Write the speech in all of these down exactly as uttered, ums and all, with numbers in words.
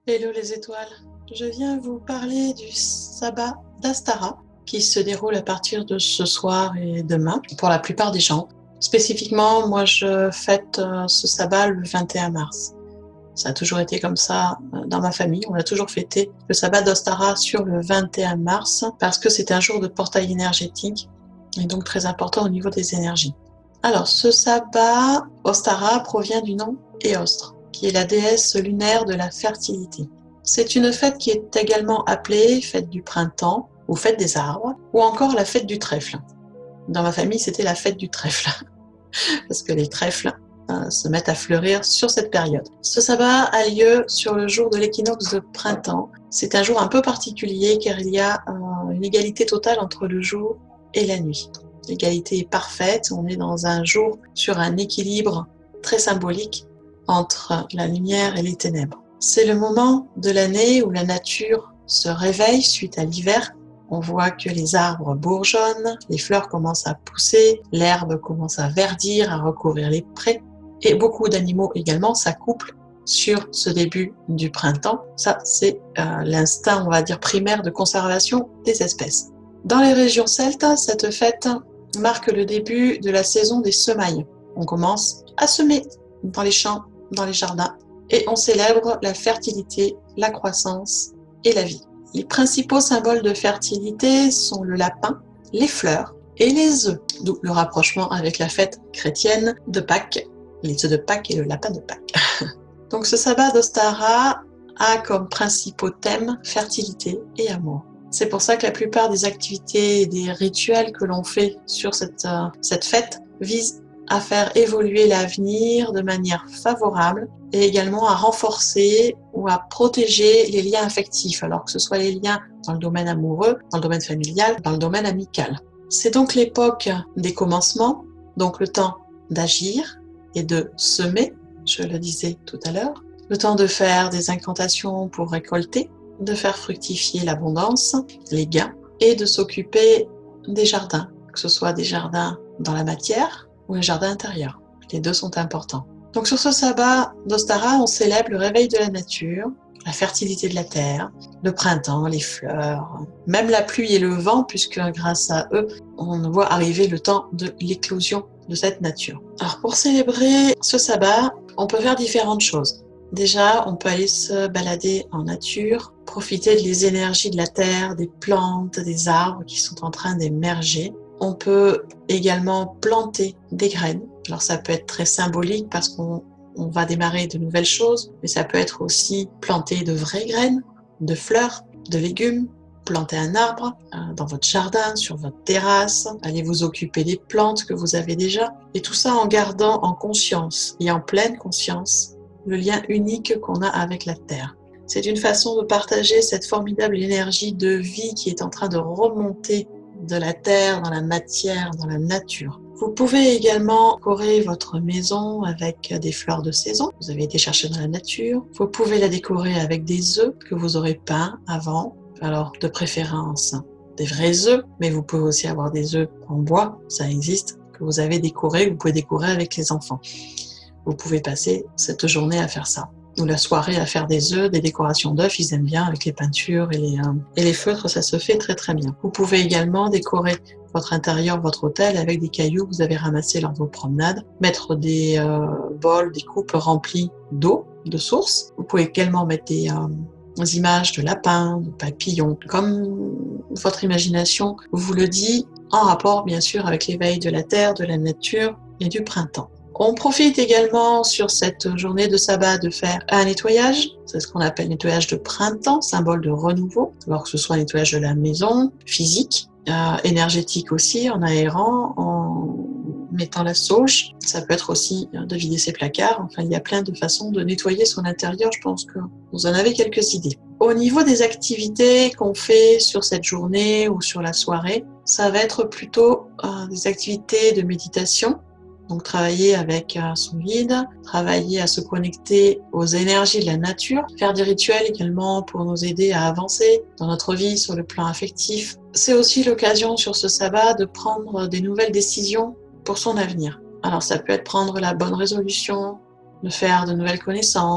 Hello les étoiles, je viens vous parler du sabbat d'Astara qui se déroule à partir de ce soir et demain pour la plupart des gens. Spécifiquement, moi je fête ce sabbat le vingt et un mars. Ça a toujours été comme ça dans ma famille, on a toujours fêté le sabbat d'Astara sur le vingt et un mars parce que c'est un jour de portail énergétique et donc très important au niveau des énergies. Alors ce sabbat, Ostara, provient du nom Eostre, qui est la déesse lunaire de la fertilité. C'est une fête qui est également appelée fête du printemps, ou fête des arbres, ou encore la fête du trèfle. Dans ma famille, c'était la fête du trèfle, parce que les trèfles euh, se mettent à fleurir sur cette période. Ce sabbat a lieu sur le jour de l'équinoxe de printemps. C'est un jour un peu particulier car il y a euh, une égalité totale entre le jour et la nuit. L'égalité est parfaite, on est dans un jour sur un équilibre très symbolique entre la lumière et les ténèbres. C'est le moment de l'année où la nature se réveille suite à l'hiver. On voit que les arbres bourgeonnent, les fleurs commencent à pousser, l'herbe commence à verdir, à recouvrir les prés. Et beaucoup d'animaux également s'accouplent sur ce début du printemps. Ça, c'est euh, l'instinct, on va dire, primaire de conservation des espèces. Dans les régions celtes, cette fête marque le début de la saison des semailles. On commence à semer dans les champs, dans les jardins, et on célèbre la fertilité, la croissance et la vie. Les principaux symboles de fertilité sont le lapin, les fleurs et les œufs, d'où le rapprochement avec la fête chrétienne de Pâques, les œufs de Pâques et le lapin de Pâques. Donc ce sabbat d'Ostara a comme principaux thèmes fertilité et amour. C'est pour ça que la plupart des activités et des rituels que l'on fait sur cette, euh, cette fête visent à faire évoluer l'avenir de manière favorable et également à renforcer ou à protéger les liens affectifs, alors que ce soit les liens dans le domaine amoureux, dans le domaine familial, dans le domaine amical. C'est donc l'époque des commencements, donc le temps d'agir et de semer, je le disais tout à l'heure, le temps de faire des incantations pour récolter, de faire fructifier l'abondance, les gains, et de s'occuper des jardins, que ce soit des jardins dans la matière ou un jardin intérieur. Les deux sont importants. Donc sur ce sabbat d'Ostara, on célèbre le réveil de la nature, la fertilité de la terre, le printemps, les fleurs, même la pluie et le vent, puisque grâce à eux, on voit arriver le temps de l'éclosion de cette nature. Alors pour célébrer ce sabbat, on peut faire différentes choses. Déjà, on peut aller se balader en nature, profiter des énergies de la terre, des plantes, des arbres qui sont en train d'émerger. On peut également planter des graines. Alors ça peut être très symbolique parce qu'on on va démarrer de nouvelles choses, mais ça peut être aussi planter de vraies graines, de fleurs, de légumes, planter un arbre euh, dans votre jardin, sur votre terrasse, allez vous occuper des plantes que vous avez déjà, et tout ça en gardant en conscience et en pleine conscience le lien unique qu'on a avec la Terre. C'est une façon de partager cette formidable énergie de vie qui est en train de remonter de la terre, dans la matière, dans la nature. Vous pouvez également décorer votre maison avec des fleurs de saison. Vous avez été chercher dans la nature. Vous pouvez la décorer avec des œufs que vous aurez peints avant. Alors, de préférence, des vrais œufs, mais vous pouvez aussi avoir des œufs en bois, ça existe, que vous avez décoré, vous pouvez décorer avec les enfants. Vous pouvez passer cette journée à faire ça. Ou la soirée à faire des œufs, des décorations d'œufs, ils aiment bien avec les peintures et les, euh, et les feutres, ça se fait très très bien. Vous pouvez également décorer votre intérieur, votre hôtel avec des cailloux que vous avez ramassés lors de vos promenades, mettre des euh, bols, des coupes remplies d'eau, de source. Vous pouvez également mettre des, euh, des images de lapins, de papillons, comme votre imagination vous le dit, en rapport bien sûr avec l'éveil de la terre, de la nature et du printemps. On profite également sur cette journée de sabbat de faire un nettoyage, c'est ce qu'on appelle nettoyage de printemps, symbole de renouveau, alors que ce soit un nettoyage de la maison, physique, euh, énergétique aussi, en aérant, en mettant la sauge. Ça peut être aussi de vider ses placards, enfin il y a plein de façons de nettoyer son intérieur, je pense que vous en avez quelques idées. Au niveau des activités qu'on fait sur cette journée ou sur la soirée, ça va être plutôt euh, des activités de méditation. Donc travailler avec son guide, travailler à se connecter aux énergies de la nature, faire des rituels également pour nous aider à avancer dans notre vie sur le plan affectif. C'est aussi l'occasion sur ce sabbat de prendre des nouvelles décisions pour son avenir. Alors ça peut être prendre la bonne résolution, de faire de nouvelles connaissances,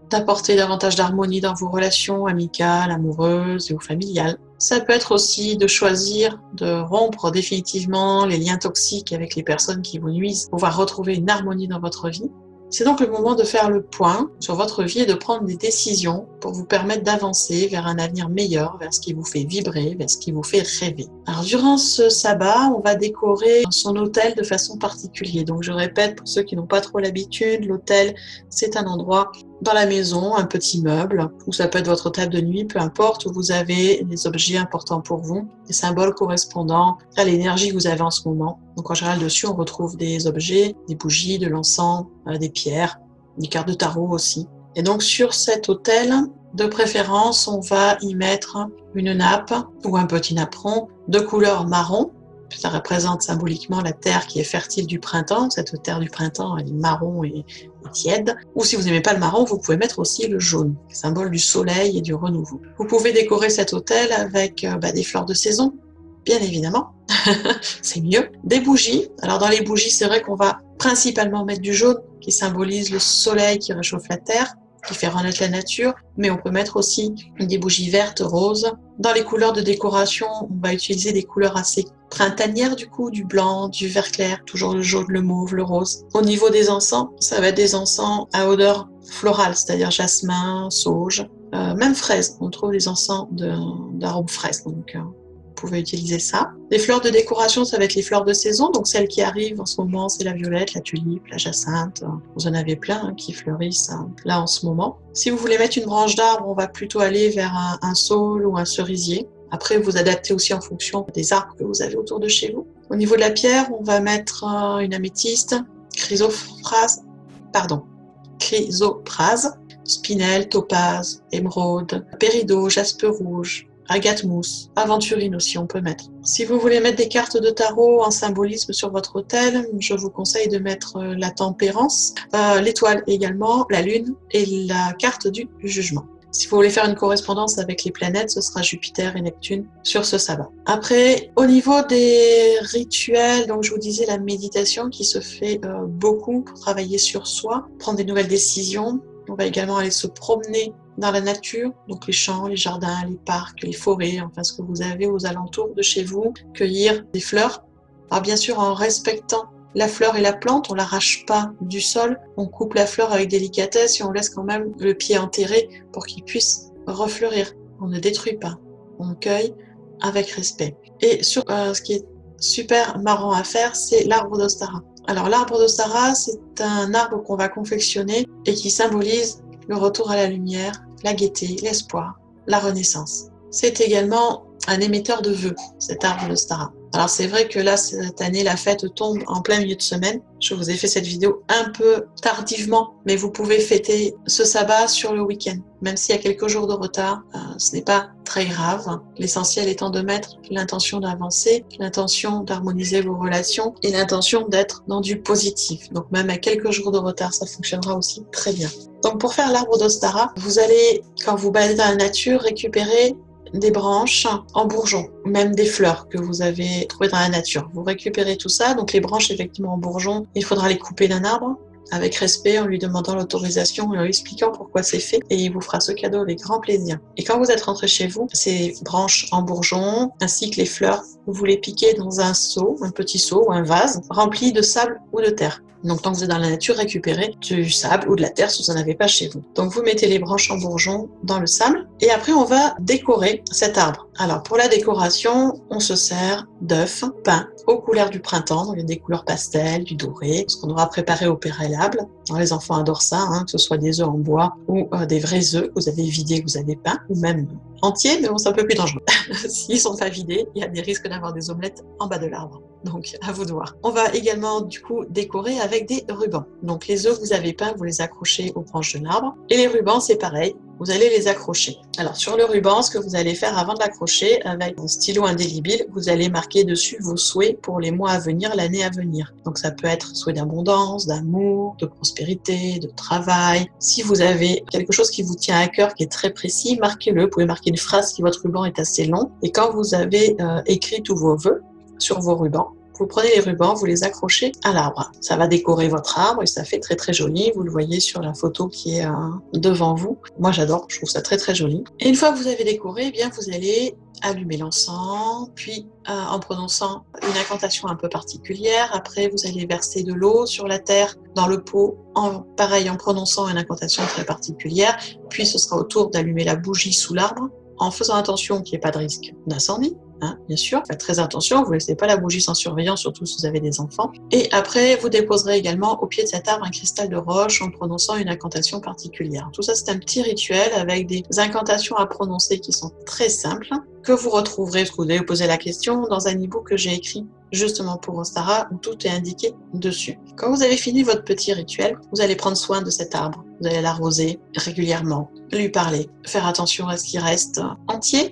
d'apporter davantage d'harmonie dans vos relations amicales, amoureuses ou familiales. Ça peut être aussi de choisir de rompre définitivement les liens toxiques avec les personnes qui vous nuisent, pour pouvoir retrouver une harmonie dans votre vie. C'est donc le moment de faire le point sur votre vie et de prendre des décisions pour vous permettre d'avancer vers un avenir meilleur, vers ce qui vous fait vibrer, vers ce qui vous fait rêver. Alors durant ce sabbat, on va décorer son hôtel de façon particulière. Donc je répète pour ceux qui n'ont pas trop l'habitude, l'hôtel c'est un endroit dans la maison, un petit meuble, ou ça peut être votre table de nuit, peu importe, où vous avez des objets importants pour vous, des symboles correspondant à l'énergie que vous avez en ce moment. Donc en général dessus on retrouve des objets, des bougies, de l'encens, des pierres, des cartes de tarot aussi. Et donc sur cet autel, de préférence, on va y mettre une nappe ou un petit napperon de couleur marron. Ça représente symboliquement la terre qui est fertile du printemps. Cette terre du printemps, elle est marron et, et tiède. Ou si vous n'aimez pas le marron, vous pouvez mettre aussi le jaune, symbole du soleil et du renouveau. Vous pouvez décorer cet autel avec euh, bah, des fleurs de saison, bien évidemment. C'est mieux. Des bougies. Alors dans les bougies, c'est vrai qu'on va principalement mettre du jaune qui symbolise le soleil qui réchauffe la terre, qui fait renaître la nature, mais on peut mettre aussi des bougies vertes, roses. Dans les couleurs de décoration, on va utiliser des couleurs assez printanières du coup, du blanc, du vert clair, toujours le jaune, le mauve, le rose. Au niveau des encens, ça va être des encens à odeur florale, c'est-à-dire jasmin, sauge, euh, même fraise. On trouve des encens d'arômes fraise, donc euh, vous pouvez utiliser ça. Les fleurs de décoration, ça va être les fleurs de saison, donc celles qui arrivent en ce moment, c'est la violette, la tulipe, la jacinthe. Vous en avez plein hein, qui fleurissent hein, là en ce moment. Si vous voulez mettre une branche d'arbre, on va plutôt aller vers un, un saule ou un cerisier. Après, vous adaptez aussi en fonction des arbres que vous avez autour de chez vous. Au niveau de la pierre, on va mettre euh, une améthyste, chrysoprase, pardon, chrysoprase, spinel, topaze, émeraude, péridot, jaspe rouge, agate mousse, aventurine aussi on peut mettre. Si vous voulez mettre des cartes de tarot en symbolisme sur votre autel, je vous conseille de mettre la tempérance, euh, l'étoile également, la lune et la carte du jugement. Si vous voulez faire une correspondance avec les planètes, ce sera Jupiter et Neptune sur ce sabbat. Après, au niveau des rituels, donc je vous disais la méditation qui se fait euh, beaucoup pour travailler sur soi, prendre des nouvelles décisions. On va également aller se promener dans la nature, donc les champs, les jardins, les parcs, les forêts, enfin ce que vous avez aux alentours de chez vous, cueillir des fleurs. Alors bien sûr en respectant la fleur et la plante, on ne l'arrache pas du sol, on coupe la fleur avec délicatesse et on laisse quand même le pied enterré pour qu'il puisse refleurir. On ne détruit pas, on cueille avec respect. Et sur euh, ce qui est super marrant à faire, c'est l'arbre d'Ostara. Alors l'arbre d'Ostara, c'est un arbre qu'on va confectionner et qui symbolise le retour à la lumière, la gaieté, l'espoir, la renaissance. C'est également un émetteur de vœux, cet arbre d'Ostara. Alors c'est vrai que là, cette année, la fête tombe en plein milieu de semaine. Je vous ai fait cette vidéo un peu tardivement, mais vous pouvez fêter ce sabbat sur le week-end. Même s'il y a quelques jours de retard, euh, ce n'est pas très grave. L'essentiel étant de mettre l'intention d'avancer, l'intention d'harmoniser vos relations et l'intention d'être dans du positif. Donc même à quelques jours de retard, ça fonctionnera aussi très bien. Donc pour faire l'arbre d'Ostara, vous allez, quand vous baladez dans la nature, récupérer des branches en bourgeon, même des fleurs que vous avez trouvées dans la nature. Vous récupérez tout ça, donc les branches effectivement en bourgeon, il faudra les couper d'un arbre avec respect en lui demandant l'autorisation et en lui expliquant pourquoi c'est fait et il vous fera ce cadeau avec grand plaisir. Et quand vous êtes rentré chez vous, ces branches en bourgeon ainsi que les fleurs, vous les piquez dans un seau, un petit seau ou un vase rempli de sable ou de terre. Donc tant que vous êtes dans la nature, récupérez du sable ou de la terre si vous n'en avez pas chez vous. Donc vous mettez les branches en bourgeon dans le sable et après on va décorer cet arbre. Alors pour la décoration, on se sert d'œufs peints aux couleurs du printemps, donc il y a des couleurs pastel, du doré, ce qu'on aura préparé au préalable. Alors, les enfants adorent ça, hein, que ce soit des œufs en bois ou euh, des vrais œufs que vous avez vidés, que vous avez peints, ou même entiers, mais bon, c'est un peu plus dangereux. S'ils ne sont pas vidés, il y a des risques d'avoir des omelettes en bas de l'arbre. Donc, à vous de voir. On va également, du coup, décorer avec des rubans. Donc, les œufs que vous avez peints, vous les accrochez aux branches de l'arbre. Et les rubans, c'est pareil. Vous allez les accrocher. Alors, sur le ruban, ce que vous allez faire avant de l'accrocher, avec un stylo indélébile, vous allez marquer dessus vos souhaits pour les mois à venir, l'année à venir. Donc, ça peut être souhait d'abondance, d'amour, de prospérité, de travail. Si vous avez quelque chose qui vous tient à cœur, qui est très précis, marquez-le. Vous pouvez marquer une phrase si votre ruban est assez long. Et quand vous avez euh, écrit tous vos vœux sur vos rubans, vous prenez les rubans, vous les accrochez à l'arbre. Ça va décorer votre arbre et ça fait très très joli. Vous le voyez sur la photo qui est euh, devant vous. Moi j'adore, je trouve ça très très joli. Et une fois que vous avez décoré, eh bien vous allez allumer l'encens, puis euh, en prononçant une incantation un peu particulière. Après, vous allez verser de l'eau sur la terre, dans le pot, en, pareil en prononçant une incantation très particulière. Puis ce sera au tour d'allumer la bougie sous l'arbre, en faisant attention qu'il n'y ait pas de risque d'incendie. Hein, bien sûr, faites très attention, vous ne laissez pas la bougie sans surveillance, surtout si vous avez des enfants. Et après, vous déposerez également au pied de cet arbre un cristal de roche en prononçant une incantation particulière. Tout ça, c'est un petit rituel avec des incantations à prononcer qui sont très simples, que vous retrouverez, parce que vous allez vous poser la question, dans un e-book que j'ai écrit justement pour Ostara, où tout est indiqué dessus. Quand vous avez fini votre petit rituel, vous allez prendre soin de cet arbre. Vous allez l'arroser régulièrement, lui parler, faire attention à ce qu'il reste entier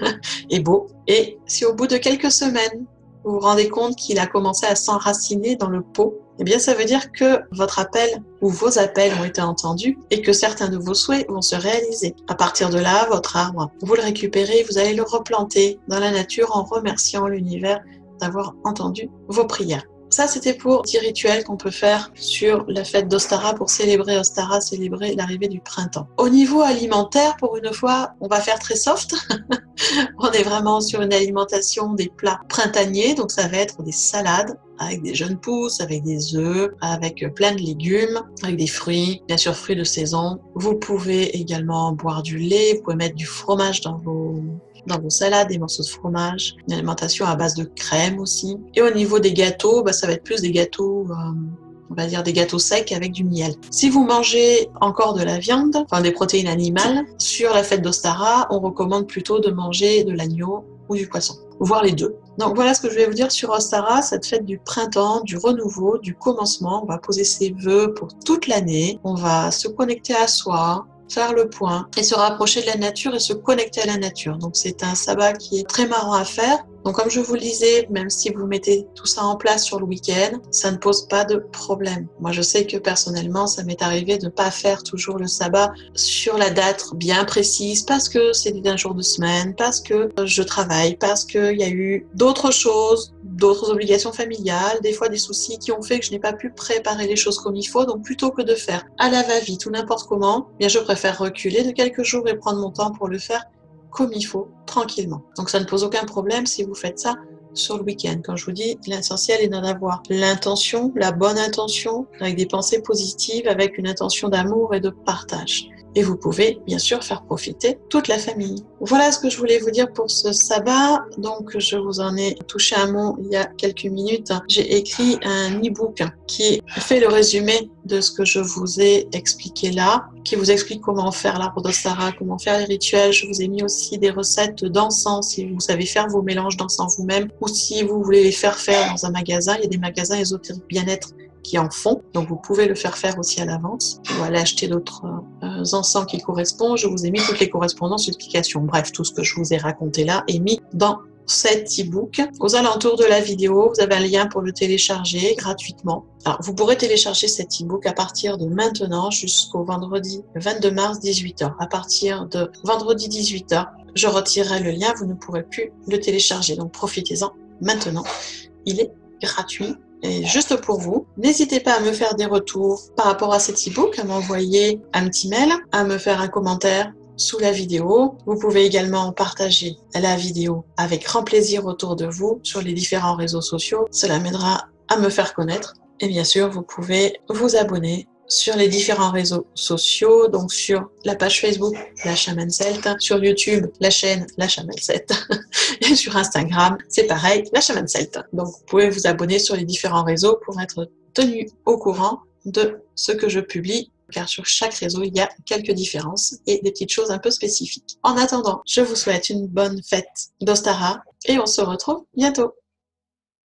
et beau. Et si au bout de quelques semaines, vous vous rendez compte qu'il a commencé à s'enraciner dans le pot, eh bien ça veut dire que votre appel ou vos appels ont été entendus et que certains de vos souhaits vont se réaliser. À partir de là, votre arbre, vous le récupérez, vous allez le replanter dans la nature en remerciant l'univers d'avoir entendu vos prières. Ça, c'était pour dix rituels qu'on peut faire sur la fête d'Ostara pour célébrer Ostara, célébrer l'arrivée du printemps. Au niveau alimentaire, pour une fois, on va faire très soft. On est vraiment sur une alimentation des plats printaniers, donc ça va être des salades avec des jeunes pousses, avec des œufs, avec plein de légumes, avec des fruits, bien sûr fruits de saison. Vous pouvez également boire du lait, vous pouvez mettre du fromage dans vos dans vos salades, des morceaux de fromage, une alimentation à base de crème aussi. Et au niveau des gâteaux, bah, ça va être plus des gâteaux, euh, on va dire des gâteaux secs avec du miel. Si vous mangez encore de la viande, enfin des protéines animales, sur la fête d'Ostara, on recommande plutôt de manger de l'agneau ou du poisson, voire les deux. Donc voilà ce que je vais vous dire sur Ostara, cette fête du printemps, du renouveau, du commencement. On va poser ses vœux pour toute l'année, on va se connecter à soi, faire le point et se rapprocher de la nature et se connecter à la nature. Donc c'est un sabbat qui est très marrant à faire. Donc comme je vous le disais, même si vous mettez tout ça en place sur le week-end, ça ne pose pas de problème. Moi je sais que personnellement, ça m'est arrivé de ne pas faire toujours le sabbat sur la date bien précise parce que c'est un jour de semaine, parce que je travaille, parce qu'il y a eu d'autres choses, d'autres obligations familiales, des fois des soucis qui ont fait que je n'ai pas pu préparer les choses comme il faut. Donc plutôt que de faire à la va-vite ou n'importe comment, bien je préfère reculer de quelques jours et prendre mon temps pour le faire comme il faut, tranquillement. Donc ça ne pose aucun problème si vous faites ça sur le week-end. Quand je vous dis, l'essentiel est d'en avoir l'intention, la bonne intention, avec des pensées positives, avec une intention d'amour et de partage. Et vous pouvez bien sûr faire profiter toute la famille. Voilà ce que je voulais vous dire pour ce sabbat. Donc je vous en ai touché un mot il y a quelques minutes. J'ai écrit un e-book qui fait le résumé de ce que je vous ai expliqué là, qui vous explique comment faire l'arbre d'Ostara, comment faire les rituels. Je vous ai mis aussi des recettes d'encens si vous savez faire vos mélanges d'encens vous-même ou si vous voulez les faire faire dans un magasin. Il y a des magasins ésotériques bien-être qui en font, donc vous pouvez le faire faire aussi à l'avance ou aller acheter d'autres euh, encens qui correspondent. Je vous ai mis toutes les correspondances, explications, bref, tout ce que je vous ai raconté là est mis dans cet e-book. Aux alentours de la vidéo, vous avez un lien pour le télécharger gratuitement. Alors, vous pourrez télécharger cet e-book à partir de maintenant jusqu'au vendredi vingt-deux mars dix-huit heures. À partir de vendredi dix-huit heures, je retirerai le lien, vous ne pourrez plus le télécharger. Donc profitez-en maintenant, il est gratuit. Et juste pour vous, n'hésitez pas à me faire des retours par rapport à cet e-book, à m'envoyer un petit mail, à me faire un commentaire sous la vidéo. Vous pouvez également partager la vidéo avec grand plaisir autour de vous sur les différents réseaux sociaux. Cela m'aidera à me faire connaître. Et bien sûr, vous pouvez vous abonner sur les différents réseaux sociaux, donc sur la page Facebook La Chamane Celte, sur YouTube la chaîne La Chamane Celte et sur Instagram c'est pareil La Chamane Celte. Donc vous pouvez vous abonner sur les différents réseaux pour être tenu au courant de ce que je publie, car sur chaque réseau il y a quelques différences et des petites choses un peu spécifiques. En attendant, je vous souhaite une bonne fête d'Ostara et on se retrouve bientôt.